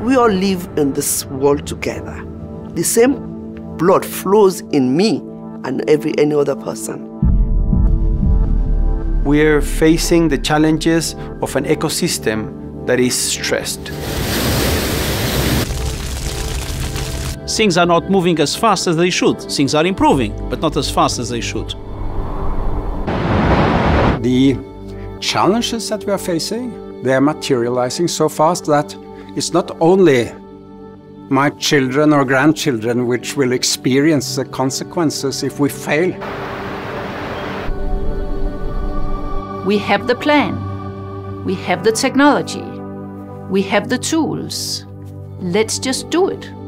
we all live in this world together. The same blood flows in me and any other person. We're facing the challenges of an ecosystem that is stressed. Things are not moving as fast as they should. Things are improving, but not as fast as they should. The challenges that we are facing, they are materializing so fast that it's not only my children or grandchildren which will experience the consequences if we fail. We have the plan. We have the technology. We have the tools. Let's just do it.